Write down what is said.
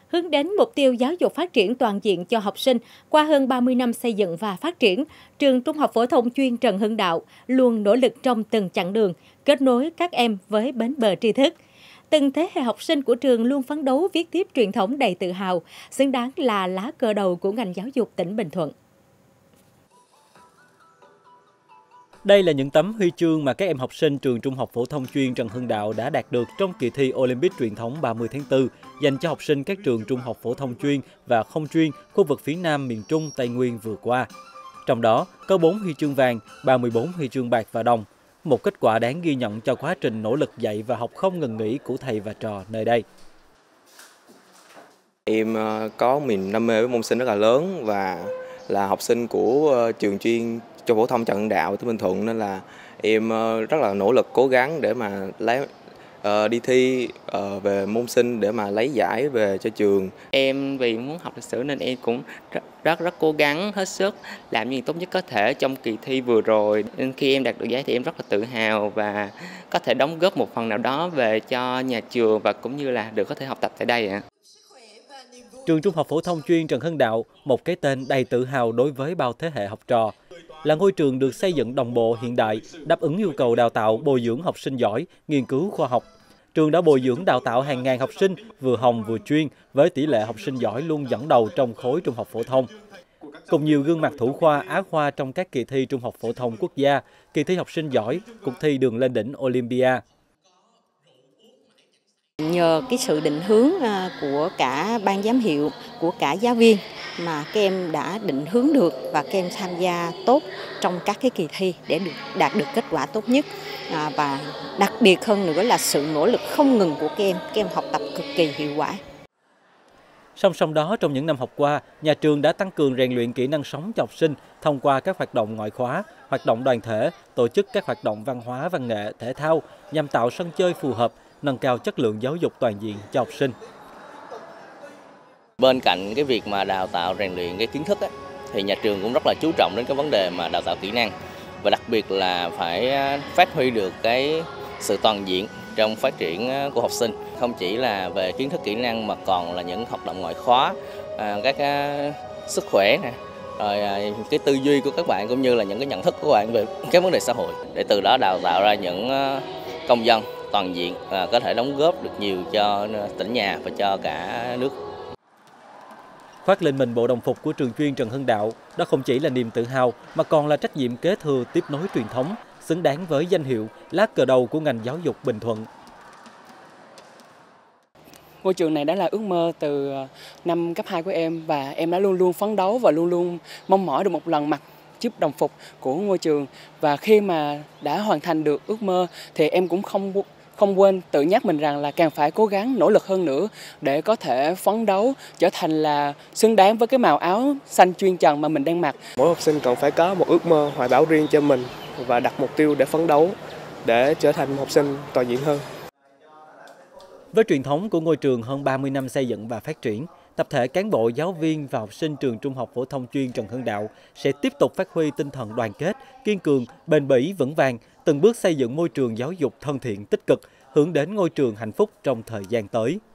Hướng đến mục tiêu giáo dục phát triển toàn diện cho học sinh, qua hơn 30 năm xây dựng và phát triển, trường Trung học phổ thông chuyên Trần Hưng Đạo luôn nỗ lực trong từng chặng đường, kết nối các em với bến bờ tri thức. Từng thế hệ học sinh của trường luôn phấn đấu viết tiếp truyền thống đầy tự hào, xứng đáng là lá cờ đầu của ngành giáo dục tỉnh Bình Thuận. Đây là những tấm huy chương mà các em học sinh trường Trung học phổ thông chuyên Trần Hưng Đạo đã đạt được trong kỳ thi Olympic truyền thống 30 tháng 4 dành cho học sinh các trường Trung học phổ thông chuyên và không chuyên khu vực phía Nam miền Trung, Tây Nguyên vừa qua. Trong đó có 4 huy chương vàng, 34 huy chương bạc và đồng, một kết quả đáng ghi nhận cho quá trình nỗ lực dạy và học không ngừng nghỉ của thầy và trò nơi đây. Em có niềm đam mê với môn sinh rất là lớn và là học sinh của trường chuyên Trung học phổ thông Trần Hưng Đạo tỉnh Bình Thuận, nên là em rất là nỗ lực cố gắng để mà đi thi về môn sinh để mà lấy giải về cho trường. Em vì muốn học lịch sử nên em cũng rất cố gắng hết sức làm gì tốt nhất có thể trong kỳ thi vừa rồi. Nên khi em đạt được giải thì em rất là tự hào và có thể đóng góp một phần nào đó về cho nhà trường và cũng như là được có thể học tập tại đây ạ. Trường Trung học phổ thông chuyên Trần Hưng Đạo, một cái tên đầy tự hào đối với bao thế hệ học trò, là ngôi trường được xây dựng đồng bộ hiện đại, đáp ứng yêu cầu đào tạo bồi dưỡng học sinh giỏi, nghiên cứu khoa học. Trường đã bồi dưỡng đào tạo hàng ngàn học sinh vừa hồng vừa chuyên với tỷ lệ học sinh giỏi luôn dẫn đầu trong khối trung học phổ thông. Cùng nhiều gương mặt thủ khoa, á khoa trong các kỳ thi trung học phổ thông quốc gia, kỳ thi học sinh giỏi, cuộc thi đường lên đỉnh Olympia. Nhờ cái sự định hướng của cả ban giám hiệu, của cả giáo viên mà các em đã định hướng được và các em tham gia tốt trong các cái kỳ thi để đạt được kết quả tốt nhất. Và đặc biệt hơn nữa là sự nỗ lực không ngừng của các em học tập cực kỳ hiệu quả. Song song đó, trong những năm học qua, nhà trường đã tăng cường rèn luyện kỹ năng sống cho học sinh thông qua các hoạt động ngoại khóa, hoạt động đoàn thể, tổ chức các hoạt động văn hóa, văn nghệ, thể thao nhằm tạo sân chơi phù hợp, nâng cao chất lượng giáo dục toàn diện cho học sinh. Bên cạnh cái việc mà đào tạo rèn luyện cái kiến thức thì nhà trường cũng rất là chú trọng đến cái vấn đề mà đào tạo kỹ năng và đặc biệt là phải phát huy được cái sự toàn diện trong phát triển của học sinh, không chỉ là về kiến thức kỹ năng mà còn là những hoạt động ngoại khóa, các sức khỏe nè, rồi cái tư duy của các bạn cũng như là những cái nhận thức của bạn về các vấn đề xã hội, để từ đó đào tạo ra những công dân toàn diện có thể đóng góp được nhiều cho tỉnh nhà và cho cả nước. Khoác lên mình bộ đồng phục của trường chuyên Trần Hưng Đạo, đó không chỉ là niềm tự hào mà còn là trách nhiệm kế thừa tiếp nối truyền thống, xứng đáng với danh hiệu lá cờ đầu của ngành giáo dục Bình Thuận. Ngôi trường này đã là ước mơ từ năm cấp 2 của em và em đã luôn luôn phấn đấu và luôn luôn mong mỏi được một lần mặc chiếc đồng phục của ngôi trường. Và khi mà đã hoàn thành được ước mơ thì em cũng không quên tự nhắc mình rằng là càng phải cố gắng nỗ lực hơn nữa để có thể phấn đấu trở thành là xứng đáng với cái màu áo xanh chuyên Trần mà mình đang mặc. Mỗi học sinh cần phải có một ước mơ hoài bão riêng cho mình và đặt mục tiêu để phấn đấu để trở thành một học sinh toàn diện hơn. Với truyền thống của ngôi trường hơn 30 năm xây dựng và phát triển, tập thể cán bộ, giáo viên và học sinh trường Trung học phổ thông chuyên Trần Hưng Đạo sẽ tiếp tục phát huy tinh thần đoàn kết, kiên cường, bền bỉ, vững vàng, từng bước xây dựng môi trường giáo dục thân thiện, tích cực, hướng đến ngôi trường hạnh phúc trong thời gian tới.